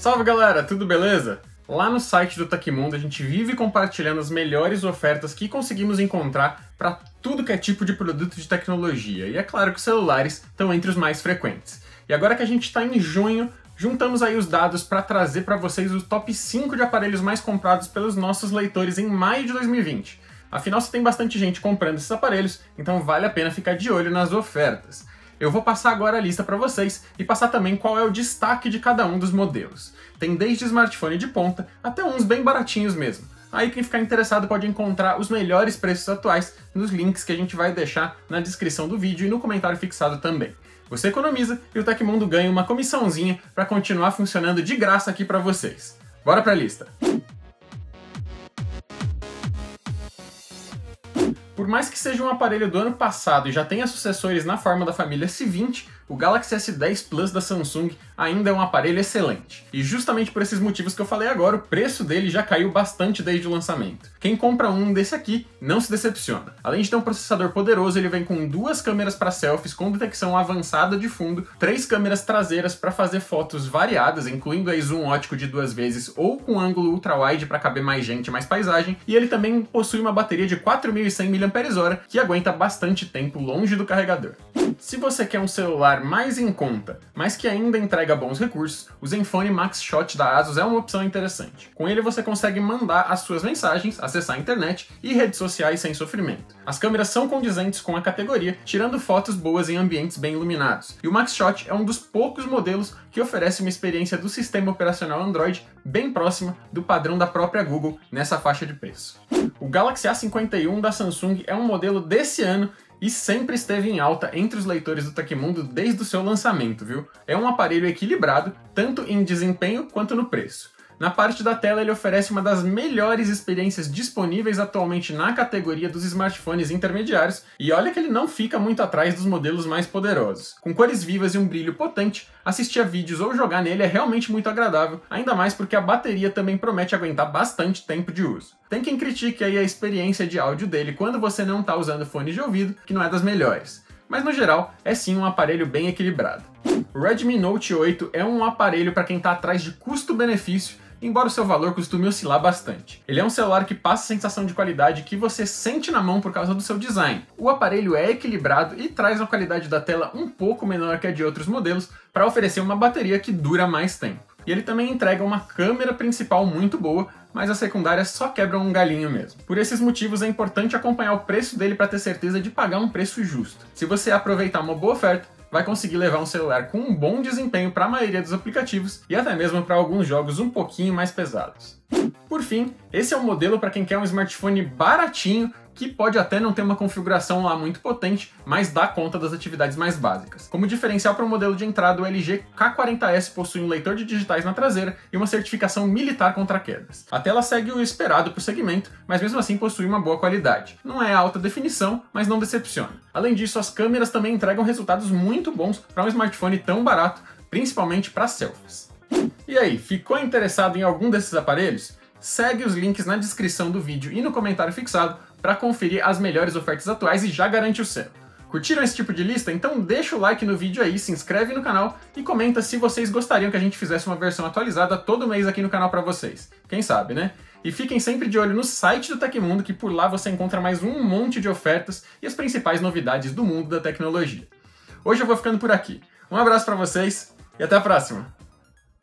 Salve galera, tudo beleza? Lá no site do Tecmundo a gente vive compartilhando as melhores ofertas que conseguimos encontrar para tudo que é tipo de produto de tecnologia. E é claro que os celulares estão entre os mais frequentes. E agora que a gente está em junho, juntamos aí os dados para trazer para vocês os top 5 de aparelhos mais comprados pelos nossos leitores em maio de 2020. Afinal, se tem bastante gente comprando esses aparelhos, então vale a pena ficar de olho nas ofertas. Eu vou passar agora a lista para vocês e passar também qual é o destaque de cada um dos modelos. Tem desde smartphone de ponta até uns bem baratinhos mesmo. Aí quem ficar interessado pode encontrar os melhores preços atuais nos links que a gente vai deixar na descrição do vídeo e no comentário fixado também. Você economiza e o Tecmundo ganha uma comissãozinha para continuar funcionando de graça aqui para vocês. Bora para a lista! Por mais que seja um aparelho do ano passado e já tenha sucessores na forma da família S20, o Galaxy S10 Plus da Samsung ainda é um aparelho excelente. E justamente por esses motivos que eu falei agora, o preço dele já caiu bastante desde o lançamento. Quem compra um desse aqui não se decepciona. Além de ter um processador poderoso, ele vem com 2 câmeras para selfies com detecção avançada de fundo, 3 câmeras traseiras para fazer fotos variadas, incluindo aí zoom ótico de 2 vezes ou com ângulo ultra-wide para caber mais gente e mais paisagem, e ele também possui uma bateria de 4.100 mAh que aguenta bastante tempo longe do carregador. Se você quer um celular mais em conta, mas que ainda entrega bons recursos, o Zenfone Max Shot da Asus é uma opção interessante. Com ele você consegue mandar as suas mensagens, acessar a internet e redes sociais sem sofrimento. As câmeras são condizentes com a categoria, tirando fotos boas em ambientes bem iluminados. E o Max Shot é um dos poucos modelos que oferece uma experiência do sistema operacional Android bem próxima do padrão da própria Google nessa faixa de preço. O Galaxy A51 da Samsung é um modelo desse ano e sempre esteve em alta entre os leitores do Tecmundo desde o seu lançamento, viu? É um aparelho equilibrado, tanto em desempenho quanto no preço. Na parte da tela ele oferece uma das melhores experiências disponíveis atualmente na categoria dos smartphones intermediários, e olha que ele não fica muito atrás dos modelos mais poderosos. Com cores vivas e um brilho potente, assistir a vídeos ou jogar nele é realmente muito agradável, ainda mais porque a bateria também promete aguentar bastante tempo de uso. Tem quem critique aí a experiência de áudio dele quando você não está usando fone de ouvido, que não é das melhores. Mas no geral, é sim um aparelho bem equilibrado. O Redmi Note 8 é um aparelho para quem está atrás de custo-benefício, embora o seu valor costume oscilar bastante. Ele é um celular que passa a sensação de qualidade que você sente na mão por causa do seu design. O aparelho é equilibrado e traz uma qualidade da tela um pouco menor que a de outros modelos para oferecer uma bateria que dura mais tempo. E ele também entrega uma câmera principal muito boa, mas as secundárias só quebram um galhinho mesmo. Por esses motivos é importante acompanhar o preço dele para ter certeza de pagar um preço justo. Se você aproveitar uma boa oferta, vai conseguir levar um celular com um bom desempenho para a maioria dos aplicativos e até mesmo para alguns jogos um pouquinho mais pesados. Por fim, esse é um modelo para quem quer um smartphone baratinho que pode até não ter uma configuração lá muito potente, mas dá conta das atividades mais básicas. Como diferencial para o modelo de entrada, o LG K40S possui um leitor de digitais na traseira e uma certificação militar contra quedas. A tela segue o esperado para o segmento, mas mesmo assim possui uma boa qualidade. Não é alta definição, mas não decepciona. Além disso, as câmeras também entregam resultados muito bons para um smartphone tão barato, principalmente para selfies. E aí, ficou interessado em algum desses aparelhos? Segue os links na descrição do vídeo e no comentário fixado para conferir as melhores ofertas atuais e já garante o seu. Curtiram esse tipo de lista? Então deixa o like no vídeo aí, se inscreve no canal e comenta se vocês gostariam que a gente fizesse uma versão atualizada todo mês aqui no canal para vocês. Quem sabe, né? E fiquem sempre de olho no site do Tecmundo, que por lá você encontra mais um monte de ofertas e as principais novidades do mundo da tecnologia. Hoje eu vou ficando por aqui. Um abraço para vocês e até a próxima!